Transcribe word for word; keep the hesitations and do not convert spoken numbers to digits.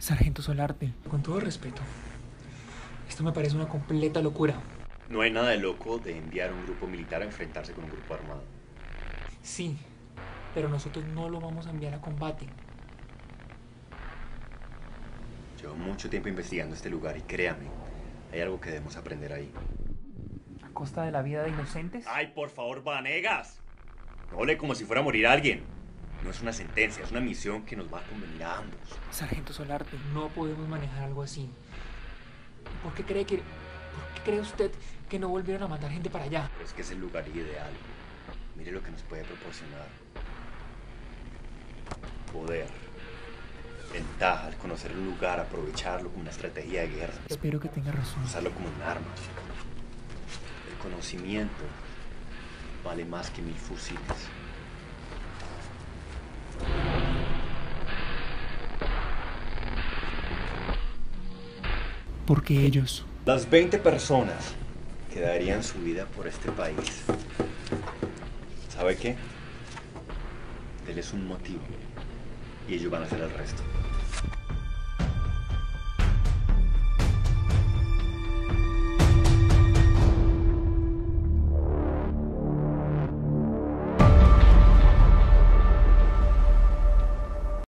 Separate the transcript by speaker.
Speaker 1: Sargento Solarte, con todo respeto, esto me parece una completa locura.
Speaker 2: No hay nada de loco de enviar un grupo militar a enfrentarse con un grupo armado.
Speaker 1: Sí, pero nosotros no lo vamos a enviar a combate.
Speaker 2: Llevo mucho tiempo investigando este lugar y créame, hay algo que debemos aprender ahí.
Speaker 1: ¿A costa de la vida de inocentes?
Speaker 2: ¡Ay, por favor, Vanegas! No hable como si fuera a morir alguien. No es una sentencia, es una misión que nos va a convenir a ambos.
Speaker 1: Sargento Solarte, no podemos manejar algo así. ¿Por qué cree que... ¿Por qué cree usted que no volvieron a mandar gente para allá?
Speaker 2: Pero es que es el lugar ideal. Mire lo que nos puede proporcionar. Poder. Ventaja al conocer un lugar, aprovecharlo como una estrategia de guerra.
Speaker 1: Espero que tenga razón.
Speaker 2: Usarlo como un arma. El conocimiento vale más que mil fusiles.
Speaker 1: Porque ellos...
Speaker 2: Las veinte personas que darían su vida por este país. ¿Sabe qué? Denles un motivo y ellos van a hacer el resto.